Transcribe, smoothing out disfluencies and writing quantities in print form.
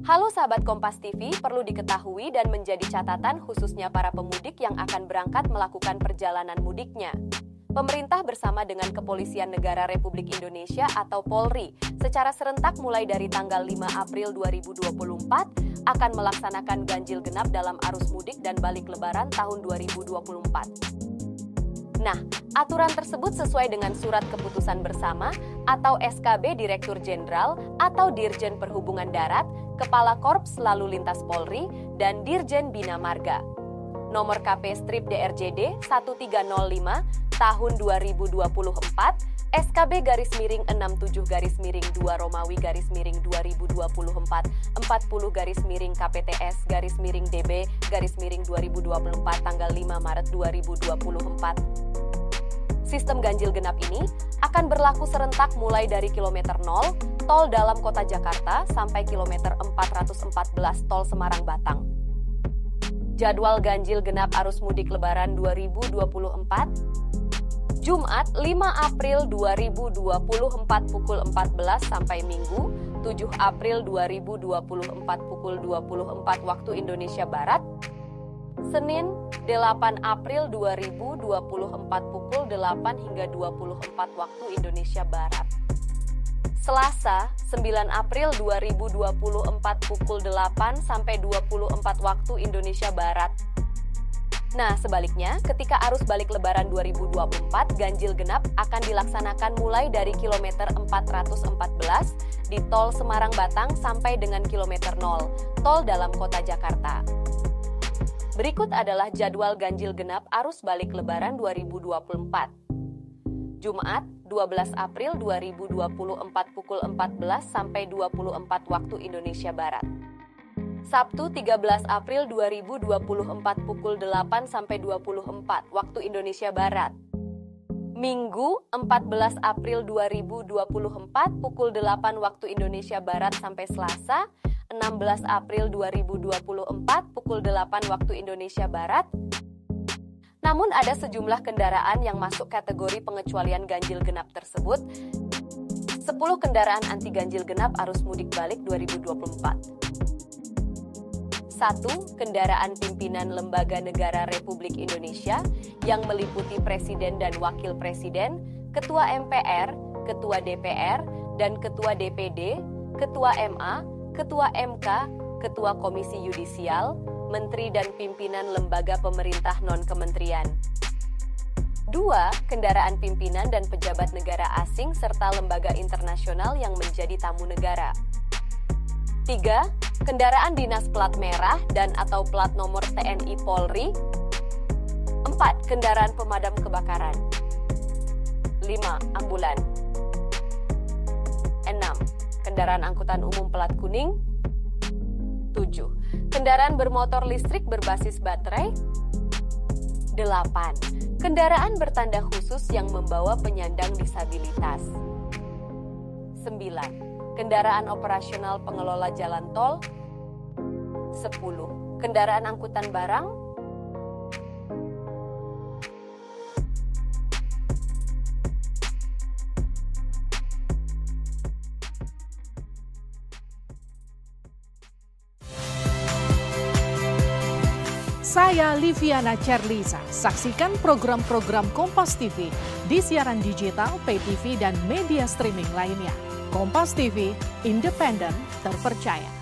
Halo sahabat Kompas TV, perlu diketahui dan menjadi catatan khususnya para pemudik yang akan berangkat melakukan perjalanan mudiknya. Pemerintah bersama dengan Kepolisian Negara Republik Indonesia atau Polri secara serentak mulai dari tanggal 5 April 2024 akan melaksanakan ganjil genap dalam arus mudik dan balik lebaran tahun 2024. Nah, aturan tersebut sesuai dengan Surat Keputusan Bersama atau SKB Direktur Jenderal atau Dirjen Perhubungan Darat, Kepala Korps Lalu Lintas Polri, dan Dirjen Bina Marga. Nomor KP Strip DRJD 1305 tahun 2024, SKB _67 _2 Romawi _2024 40 KPTS _DB _2024 tanggal 5 Maret 2024. Sistem ganjil genap ini akan berlaku serentak mulai dari kilometer 0 tol dalam kota Jakarta sampai kilometer 414 tol Semarang-Batang. Jadwal ganjil genap arus mudik lebaran 2024, Jumat 5 April 2024 pukul 14 sampai Minggu 7 April 2024 pukul 24 waktu Indonesia Barat, Senin 8 April 2024 pukul 8 hingga 24 waktu Indonesia Barat. Selasa 9 April 2024 pukul 8 sampai 24 waktu Indonesia Barat. Nah, sebaliknya, ketika arus balik lebaran 2024, ganjil genap akan dilaksanakan mulai dari kilometer 414 di tol Semarang-Batang sampai dengan kilometer 0, tol dalam kota Jakarta. Berikut adalah jadwal ganjil genap arus balik lebaran 2024. Jumat 12 April 2024 pukul 14 sampai 24 waktu Indonesia Barat. Sabtu 13 April 2024 pukul 8 sampai 24 waktu Indonesia Barat. Minggu 14 April 2024 pukul 8 waktu Indonesia Barat sampai Selasa 16 April 2024 pukul 8 waktu Indonesia Barat. Namun ada sejumlah kendaraan yang masuk kategori pengecualian ganjil genap tersebut. 10 kendaraan anti ganjil genap arus mudik balik 2024. 1. Kendaraan pimpinan lembaga negara Republik Indonesia yang meliputi Presiden dan Wakil Presiden, Ketua MPR, Ketua DPR, dan Ketua DPD, Ketua MA, Ketua MK, Ketua Komisi Yudisial, Menteri dan pimpinan lembaga pemerintah non-kementerian. 2. Kendaraan pimpinan dan pejabat negara asing serta lembaga internasional yang menjadi tamu negara. 3. Kendaraan dinas plat merah dan atau plat nomor TNI Polri. 4. Kendaraan pemadam kebakaran. 5. Ambulan. 6. Kendaraan angkutan umum plat kuning. 7. Kendaraan bermotor listrik berbasis baterai. 8. Kendaraan bertanda khusus yang membawa penyandang disabilitas. 9. Kendaraan operasional pengelola jalan tol. 10. Kendaraan angkutan barang. Saya Liviana Cerlisa. Saksikan program-program Kompas TV di siaran digital, pay TV, dan media streaming lainnya. Kompas TV, independen, terpercaya.